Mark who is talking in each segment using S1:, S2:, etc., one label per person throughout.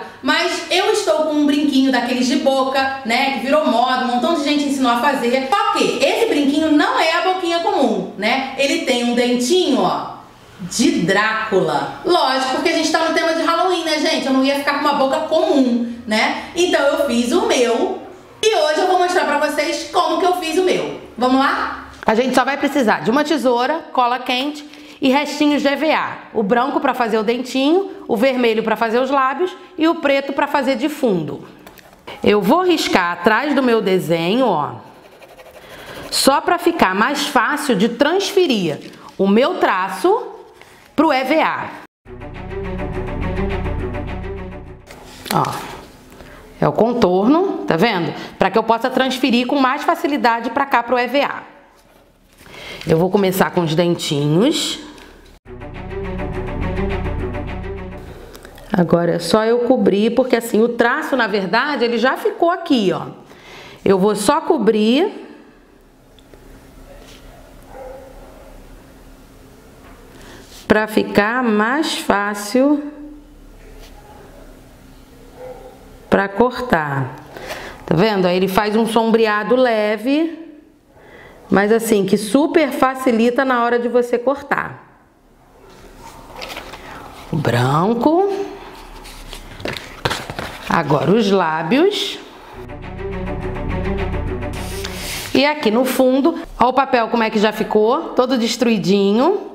S1: mas eu estou com um brinquinho daqueles de boca, né, que virou moda, um montão de gente ensinou a fazer. Só que esse brinquinho não é a boquinha comum, né? Ele tem um dentinho, ó, de Drácula. Lógico, porque a gente tá no tema de Halloween, né, gente? Eu não ia ficar com uma boca comum, né? Então eu fiz o meu e hoje eu vou mostrar pra vocês como que eu fiz o meu. Vamos lá? A gente só vai precisar de uma tesoura, cola quente e restinhos de EVA. O branco para fazer o dentinho, o vermelho para fazer os lábios e o preto para fazer de fundo. Eu vou riscar atrás do meu desenho, ó, só para ficar mais fácil de transferir o meu traço pro EVA. Ó, é o contorno, tá vendo? Para que eu possa transferir com mais facilidade para cá pro EVA. Eu vou começar com os dentinhos. Agora é só eu cobrir, porque assim o traço, na verdade, ele já ficou aqui, ó. Eu vou só cobrir para ficar mais fácil para cortar. Tá vendo? Aí ele faz um sombreado leve, mas assim, que super facilita na hora de você cortar. O branco. Agora os lábios. E aqui no fundo, ó o papel como é que já ficou, todo destruidinho.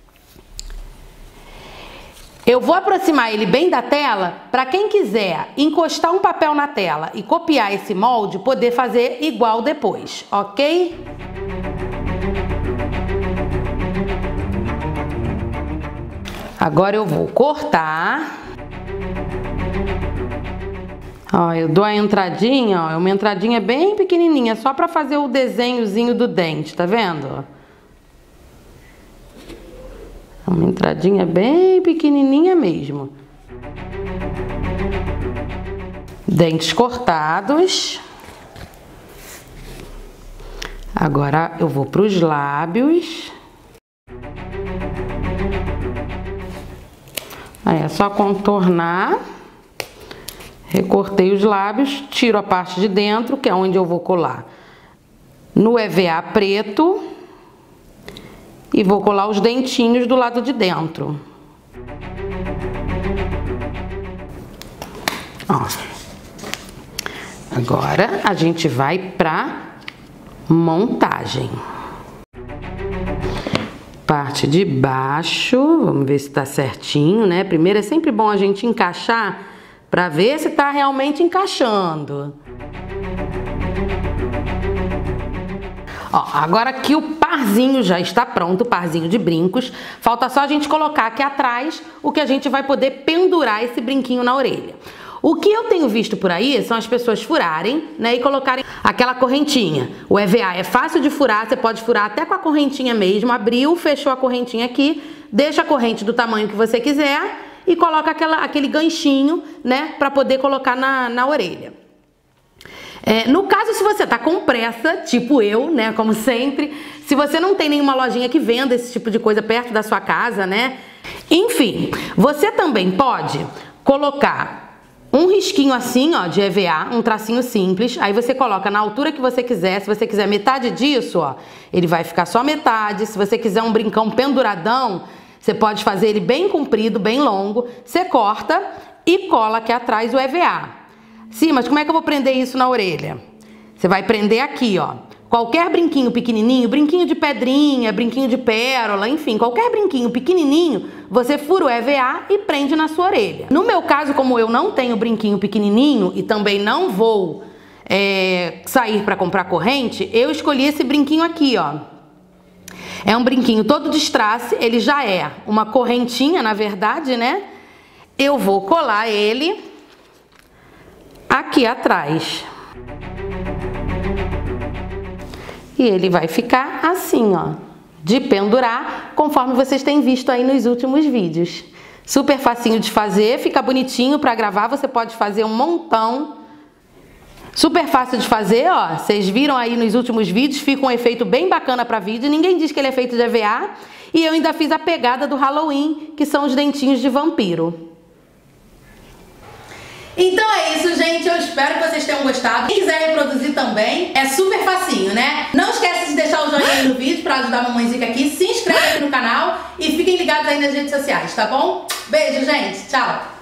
S1: Eu vou aproximar ele bem da tela para quem quiser encostar um papel na tela e copiar esse molde, poder fazer igual depois, ok? Agora eu vou cortar. Ó, eu dou a entradinha, ó, uma entradinha bem pequenininha, só para fazer o desenhozinho do dente, tá vendo? Uma entradinha bem pequenininha mesmo. Dentes cortados. Agora eu vou para os lábios. Aí é só contornar. Recortei os lábios, tiro a parte de dentro, que é onde eu vou colar no EVA preto. E vou colar os dentinhos do lado de dentro. Ó. Agora a gente vai pra montagem. Parte de baixo, vamos ver se tá certinho, né? Primeiro é sempre bom a gente encaixar pra ver se tá realmente encaixando. Ó, agora que o parzinho já está pronto, o parzinho de brincos, falta só a gente colocar aqui atrás o que a gente vai poder pendurar esse brinquinho na orelha. O que eu tenho visto por aí são as pessoas furarem, né, e colocarem aquela correntinha. O EVA é fácil de furar, você pode furar até com a correntinha mesmo, abriu, fechou a correntinha aqui, deixa a corrente do tamanho que você quiser e coloca aquele ganchinho, né, para poder colocar na orelha. No caso, se você tá com pressa, tipo eu, né, como sempre, se você não tem nenhuma lojinha que venda esse tipo de coisa perto da sua casa, né, enfim, você também pode colocar um risquinho assim, ó, de EVA, um tracinho simples, aí você coloca na altura que você quiser. Se você quiser metade disso, ó, ele vai ficar só metade. Se você quiser um brincão penduradão, você pode fazer ele bem comprido, bem longo, você corta e cola aqui atrás o EVA. Sim, mas como é que eu vou prender isso na orelha? Você vai prender aqui, ó. Qualquer brinquinho pequenininho, brinquinho de pedrinha, brinquinho de pérola, enfim, qualquer brinquinho pequenininho, você fura o EVA e prende na sua orelha. No meu caso, como eu não tenho brinquinho pequenininho e também não vou sair para comprar corrente, eu escolhi esse brinquinho aqui, ó. É um brinquinho todo de strass, ele já é uma correntinha, na verdade, né? Eu vou colar ele aqui atrás. E ele vai ficar assim, ó, de pendurar, conforme vocês têm visto aí nos últimos vídeos. Super facinho de fazer, fica bonitinho para gravar, você pode fazer um montão. Super fácil de fazer, ó, vocês viram aí nos últimos vídeos, fica um efeito bem bacana para vídeo, ninguém diz que ele é feito de EVA. E eu ainda fiz a pegada do Halloween, que são os dentinhos de vampiro. Então é isso, gente. Eu espero que vocês tenham gostado. Quem quiser reproduzir também, é super facinho, né? Não esquece de deixar o joinha aí no vídeo pra ajudar a Mamãe Zica aqui. Se inscreve aqui no canal e fiquem ligados aí nas redes sociais, tá bom? Beijo, gente. Tchau.